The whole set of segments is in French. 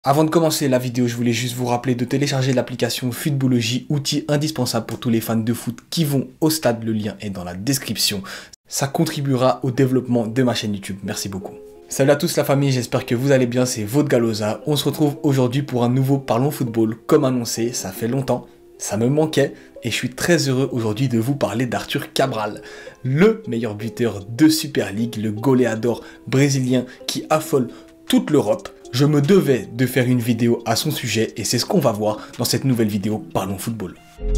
Avant de commencer la vidéo, je voulais juste vous rappeler de télécharger l'application Futbology, outil indispensable pour tous les fans de foot qui vont au stade. Le lien est dans la description. Ça contribuera au développement de ma chaîne YouTube. Merci beaucoup. Salut à tous la famille, j'espère que vous allez bien, c'est votre Galoza. On se retrouve aujourd'hui pour un nouveau Parlons Football. Comme annoncé, ça fait longtemps, ça me manquait et je suis très heureux aujourd'hui de vous parler d'Arthur Cabral, le meilleur buteur de Super League, le goleador brésilien qui affole toute l'Europe. Je me devais de faire une vidéo à son sujet et c'est ce qu'on va voir dans cette nouvelle vidéo Parlons Football.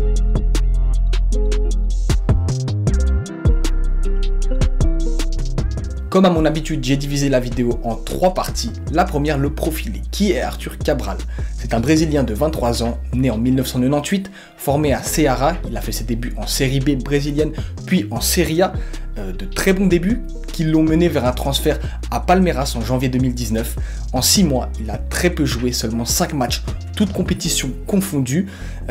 Comme à mon habitude, j'ai divisé la vidéo en 3 parties. La première, le profil. Qui est Arthur Cabral? C'est un Brésilien de 23 ans, né en 1998, formé à Ceará. Il a fait ses débuts en Série B brésilienne, puis en Série A. De très bons débuts qui l'ont mené vers un transfert à Palmeiras en janvier 2019. En 6 mois, il a très peu joué, seulement 5 matchs, toutes compétitions confondues.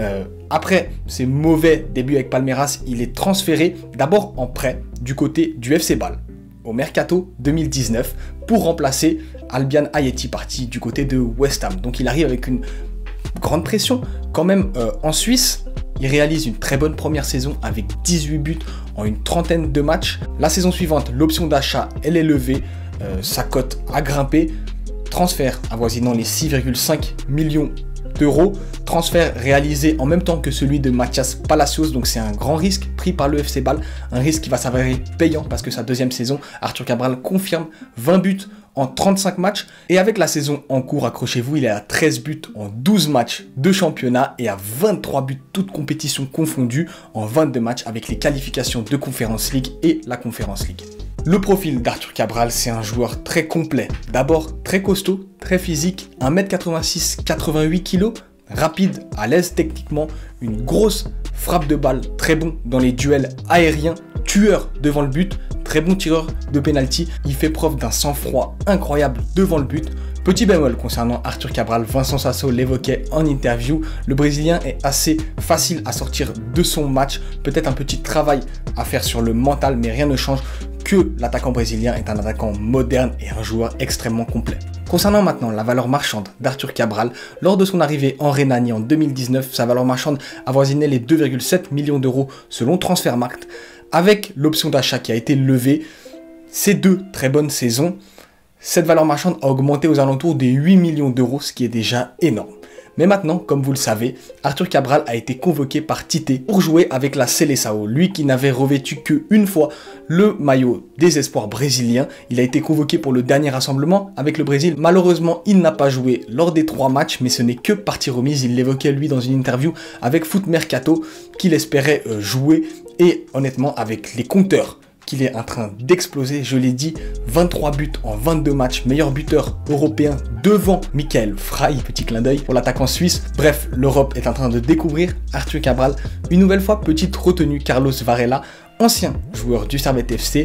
Après ses mauvais débuts avec Palmeiras, il est transféré d'abord en prêt du côté du FC Bâle au Mercato 2019 pour remplacer Albian Ayeti parti du côté de West Ham. Donc il arrive avec une grande pression quand même en Suisse. Il réalise une très bonne première saison avec 18 buts en une trentaine de matchs. La saison suivante, l'option d'achat, elle est levée, sa cote a grimpé. Transfert avoisinant les 6,5 millions d'euros. Transfert réalisé en même temps que celui de Mathias Palacios, donc c'est un grand risque pris par le FC Bâle, un risque qui va s'avérer payant parce que sa deuxième saison, Arthur Cabral confirme 20 buts en 35 matchs et avec la saison en cours, accrochez-vous, il est à 13 buts en 12 matchs de championnat et à 23 buts toutes compétitions confondues en 22 matchs avec les qualifications de Conference League et la Conference League. Le profil d'Arthur Cabral, c'est un joueur très complet. D'abord, très costaud, très physique, 1m86, 88 kg, rapide, à l'aise techniquement, une grosse frappe de balle, très bon dans les duels aériens, tueur devant le but, très bon tireur de penalty. Il fait preuve d'un sang-froid incroyable devant le but. Petit bémol concernant Arthur Cabral, Vincent Sasso l'évoquait en interview, le Brésilien est assez facile à sortir de son match, peut-être un petit travail à faire sur le mental, mais rien ne change que l'attaquant brésilien est un attaquant moderne et un joueur extrêmement complet. Concernant maintenant la valeur marchande d'Arthur Cabral, lors de son arrivée en Rhénanie en 2019, sa valeur marchande avoisinait les 2,7 millions d'euros selon Transfermarkt. Avec l'option d'achat qui a été levée, ces 2 très bonnes saisons, cette valeur marchande a augmenté aux alentours des 8 millions d'euros, ce qui est déjà énorme. Mais maintenant, comme vous le savez, Arthur Cabral a été convoqué par Tite pour jouer avec la Seleção. Lui qui n'avait revêtu qu'une fois le maillot des espoirs brésiliens, il a été convoqué pour le dernier rassemblement avec le Brésil. Malheureusement, il n'a pas joué lors des 3 matchs, mais ce n'est que partie remise. Il l'évoquait lui dans une interview avec Foot Mercato qu'il espérait jouer et honnêtement avec les compteurs qu'il est en train d'exploser, je l'ai dit, 23 buts en 22 matchs, meilleur buteur européen devant Michael Frey, petit clin d'œil pour l'attaquant suisse. Bref, l'Europe est en train de découvrir Arthur Cabral. Une nouvelle fois, petite retenue, Carlos Varela, ancien joueur du Servette FC,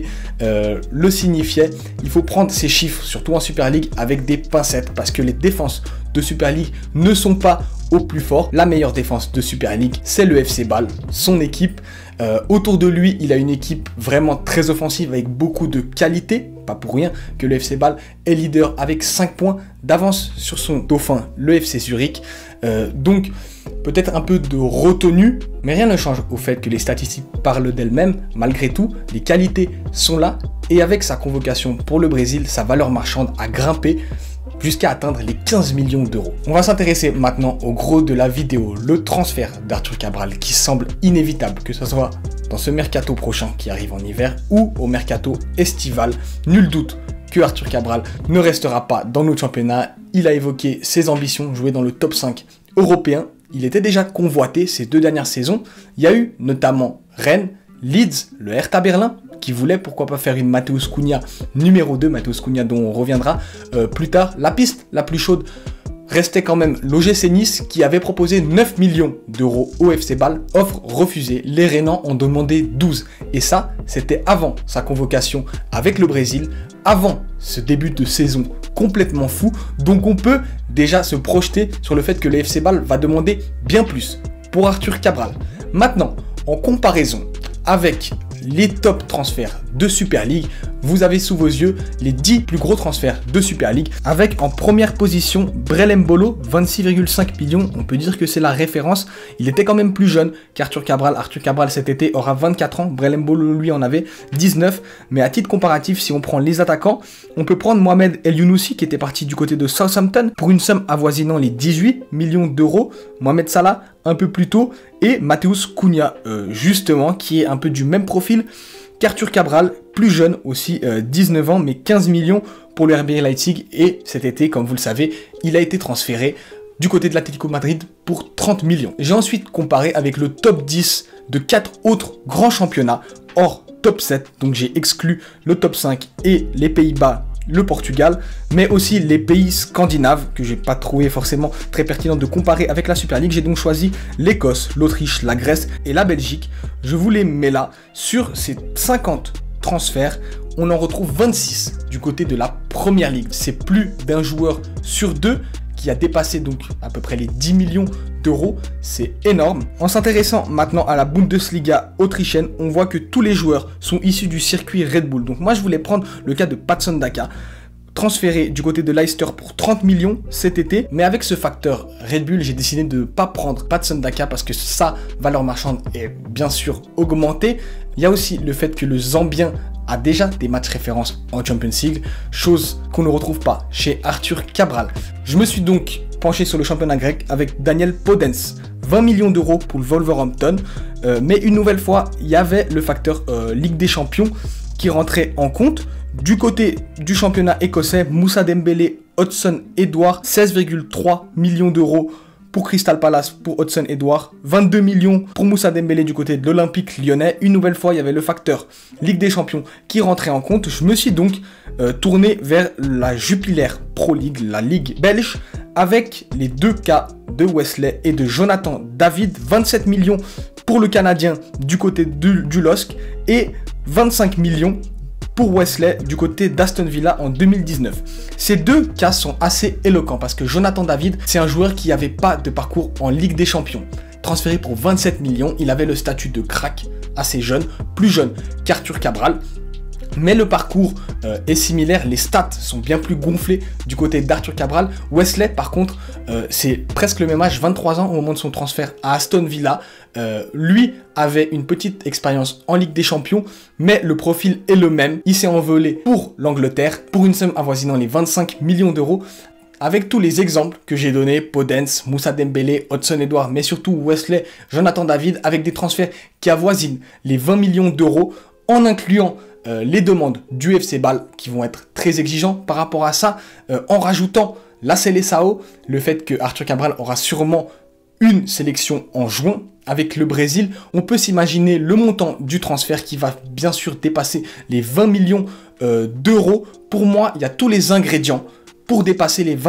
le signifiait. Il faut prendre ces chiffres, surtout en Super League, avec des pincettes parce que les défenses de Super League ne sont pas au plus fort. La meilleure défense de Super League, c'est le FC Bâle, son équipe. Autour de lui, il a une équipe vraiment très offensive avec beaucoup de qualité. Pas pour rien que le FC Bâle est leader avec 5 points d'avance sur son dauphin, le FC Zurich. Donc, peut-être un peu de retenue, mais rien ne change au fait que les statistiques parlent d'elles-mêmes. Malgré tout, les qualités sont là. Et avec sa convocation pour le Brésil, sa valeur marchande a grimpé jusqu'à atteindre les 15 millions d'euros. On va s'intéresser maintenant au gros de la vidéo, le transfert d'Arthur Cabral qui semble inévitable, que ce soit dans ce mercato prochain qui arrive en hiver ou au mercato estival. Nul doute que Arthur Cabral ne restera pas dans notre championnat. Il a évoqué ses ambitions, jouer dans le top 5 européen. Il était déjà convoité ces 2 dernières saisons. Il y a eu notamment Rennes, Leeds, le Hertha Berlin, qui voulait pourquoi pas faire une Matheus Cunha numéro 2, Matheus Cunha dont on reviendra plus tard. La piste la plus chaude restait quand même l'OGC Nice qui avait proposé 9 millions d'euros au FC Bâle, offre refusée. Les Rhénans ont demandé 12 et ça c'était avant sa convocation avec le Brésil, avant ce début de saison complètement fou, donc on peut déjà se projeter sur le fait que le FC Bâle va demander bien plus pour Arthur Cabral. Maintenant, en comparaison avec les top transferts de Super League. Vous avez sous vos yeux les 10 plus gros transferts de Super League, avec en première position Brel Embolo, 26,5 millions. On peut dire que c'est la référence. Il était quand même plus jeune qu'Arthur Cabral. Arthur Cabral cet été aura 24 ans. Brel Embolo lui en avait 19. Mais à titre comparatif, si on prend les attaquants, on peut prendre Mohamed El Younousi qui était parti du côté de Southampton pour une somme avoisinant les 18 millions d'euros. Mohamed Salah un peu plus tôt et Matheus Cunha justement qui est un peu du même profil qu'Arthur Cabral, plus jeune aussi, 19 ans mais 15 millions pour le RB Leipzig. Et cet été, comme vous le savez, il a été transféré du côté de l'Atlético Madrid pour 30 millions. J'ai ensuite comparé avec le top 10 de 4 autres grands championnats hors top 7, donc j'ai exclu le top 5 et les Pays-Bas, le Portugal, mais aussi les pays scandinaves que j'ai pas trouvé forcément très pertinent de comparer avec la Super League. J'ai donc choisi l'Écosse, l'Autriche, la Grèce et la Belgique. Je vous les mets là. Sur ces 50 transferts, on en retrouve 26 du côté de la Première Ligue. C'est plus d'un joueur sur deux qui a dépassé donc à peu près les 10 millions d'euros, c'est énorme. En s'intéressant maintenant à la Bundesliga autrichienne, on voit que tous les joueurs sont issus du circuit Red Bull. Donc moi je voulais prendre le cas de Patson Daka, transféré du côté de Leicester pour 30 millions cet été, mais avec ce facteur Red Bull, j'ai décidé de ne pas prendre Patson Daka parce que sa valeur marchande est bien sûr augmentée. Il y a aussi le fait que le Zambien a déjà des matchs références en Champions League, chose qu'on ne retrouve pas chez Arthur Cabral. Je me suis donc penché sur le championnat grec avec Daniel Podence, 20 millions d'euros pour le Wolverhampton, mais une nouvelle fois, il y avait le facteur Ligue des Champions qui rentrait en compte. Du côté du championnat écossais, Moussa Dembélé, Hudson-Edouard, 16,3 millions d'euros pour Crystal Palace, pour Hudson-Edouard, 22 millions pour Moussa Dembélé du côté de l'Olympique lyonnais. Une nouvelle fois, il y avait le facteur Ligue des Champions qui rentrait en compte. Je me suis donc tourné vers la Jupiler Pro League, la Ligue belge, avec les deux cas de Wesley et de Jonathan David, 27 millions pour le Canadien du côté du LOSC et 25 millions pour Wesley du côté d'Aston Villa en 2019. Ces deux cas sont assez éloquents parce que Jonathan David, c'est un joueur qui n'avait pas de parcours en Ligue des Champions. Transféré pour 27 millions, il avait le statut de crack assez jeune, plus jeune qu'Arthur Cabral. Mais le parcours est similaire, les stats sont bien plus gonflés du côté d'Arthur Cabral. Wesley, par contre, c'est presque le même âge, 23 ans au moment de son transfert à Aston Villa. Lui avait une petite expérience en Ligue des Champions, mais le profil est le même. Il s'est envolé pour l'Angleterre pour une somme avoisinant les 25 millions d'euros. Avec tous les exemples que j'ai donnés, Podence, Moussa Dembélé, Hudson-Edouard, mais surtout Wesley, Jonathan David, avec des transferts qui avoisinent les 20 millions d'euros, en incluant les demandes du FC Bâle qui vont être très exigeants par rapport à ça, en rajoutant la Seleção, le fait que Arthur Cabral aura sûrement une sélection en juin avec le Brésil, on peut s'imaginer le montant du transfert qui va bien sûr dépasser les 20 millions d'euros. Pour moi, il y a tous les ingrédients pour dépasser les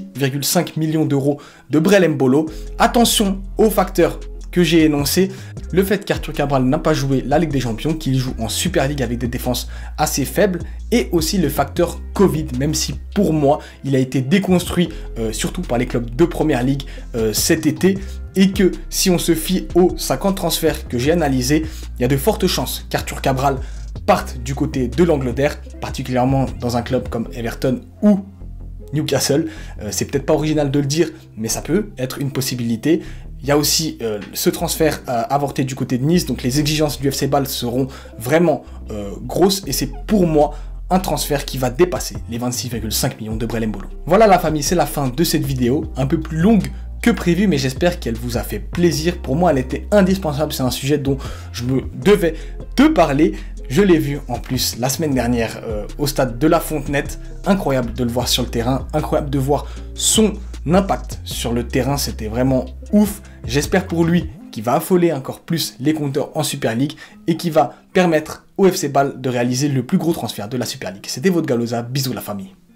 26,5 millions d'euros de Brel Embolo. Attention aux facteurs que j'ai énoncé, le fait qu'Arthur Cabral n'a pas joué la Ligue des Champions, qu'il joue en Super League avec des défenses assez faibles, et aussi le facteur Covid, même si pour moi il a été déconstruit surtout par les clubs de Première Ligue cet été, et que si on se fie aux 50 transferts que j'ai analysés, il y a de fortes chances qu'Arthur Cabral parte du côté de l'Angleterre, particulièrement dans un club comme Everton ou Newcastle. C'est peut-être pas original de le dire, mais ça peut être une possibilité. Il y a aussi ce transfert avorté du côté de Nice, donc les exigences du FC Bâle seront vraiment grosses, et c'est pour moi un transfert qui va dépasser les 26,5 millions de Brel Embolo. Voilà la famille, c'est la fin de cette vidéo, un peu plus longue que prévu, mais j'espère qu'elle vous a fait plaisir. Pour moi, elle était indispensable, c'est un sujet dont je me devais te parler. Je l'ai vu en plus la semaine dernière au stade de la Fontenette. Incroyable de le voir sur le terrain, incroyable de voir son impact sur le terrain, c'était vraiment ouf. J'espère pour lui qu'il va affoler encore plus les compteurs en Super League et qui va permettre au FC Bâle de réaliser le plus gros transfert de la Super League. C'était votre Galoza, bisous la famille.